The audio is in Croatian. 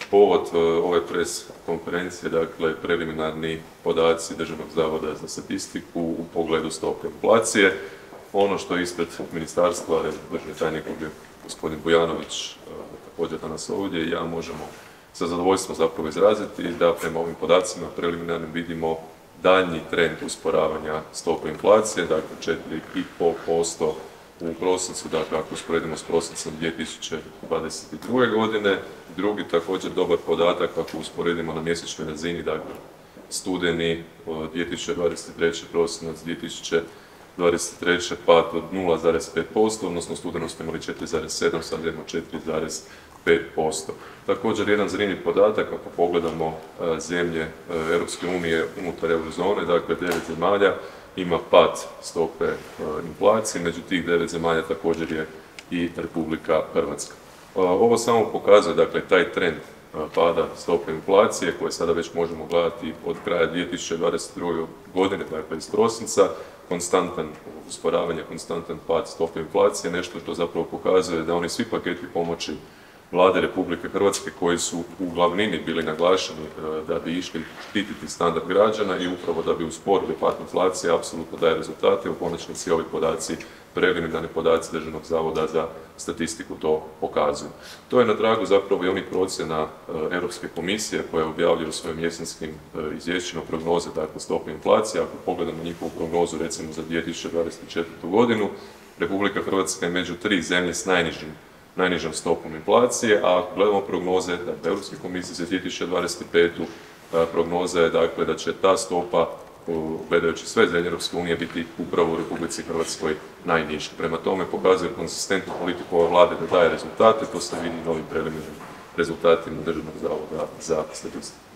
povod ove pres konferencije, dakle, preliminarni podaci Državnog zavoda za statistiku u pogledu stope inflacije. Ono što je ispred ministarstva, državni tajnik je gospodin Bujanović također danas ovdje i ja možemo sa zadovoljstvom zapravo izraziti da prema ovim podacima preliminarnim vidimo daljnji trend usporavanja stope inflacije, dakle 4,5% u prosincu, dakle ako usporedimo s prosincom 2022. godine. Drugi također dobar podatak ako usporedimo na mjesečnoj razini, dakle studeni 2023. prosinac 2023. pad od 0,5%, odnosno studenom smo imali 4,7, sad imamo 4,5%. Također jedan zanimljiv podatak ako pogledamo zemlje Europske unije unutar eurozone, dakle 9 zemalja ima pad stope inflacije, među tih 9 zemalja također je i Republika Hrvatska. Ovo samo pokazuje, dakle, taj trend pada stope inflacije koje sada već možemo gledati od kraja 2022. godine, dakle iz prosinca, konstantan usporavanje, konstantan pad stope inflacije, nešto što zapravo pokazuje da oni svi paketi pomoći Vlade Republike Hrvatske koji su u glavnini bili naglašeni da bi išli štititi standard građana i upravo da bi usporili pad inflacije, apsolutno daje rezultate. U konačnici ovi podaci, preliminarni podaci Državnog zavoda za statistiku to pokazuju. To je na tragu zapravo i onih procjena Europske komisije koja objavljuje u svojim jesenskim izvješćima prognoze, dakle stope inflacije. Ako pogledamo njihovu prognozu recimo za 2024. godinu, Republika Hrvatska je među 3 zemlje s najnižom stopom inflacije, a ako gledamo prognoze Europske komisije za 2025. prognoza je dakle da će ta stopa, gledajući sve zemlje Europske unije, biti upravo u Republici Hrvatskoj najniža. Prema tome pokazuje konzistentnu politiku ove vlade da daje rezultate, to se vidi i novim preliminarnim rezultatima Državnog zavoda za statistiku.